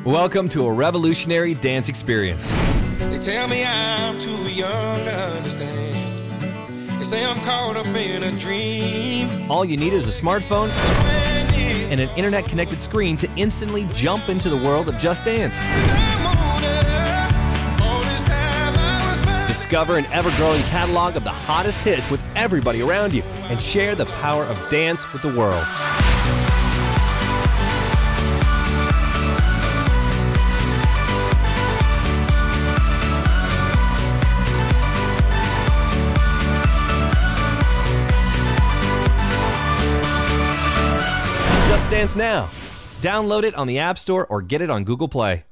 Welcome to a revolutionary dance experience. They tell me I'm too young to understand. They say I'm caught up in a dream. All you need is a smartphone and an internet-connected screen to instantly jump into the world of Just Dance. Discover an ever-growing catalog of the hottest hits with everybody around you and share the power of dance with the world. Just Dance now. Download it on the App Store or get it on Google Play.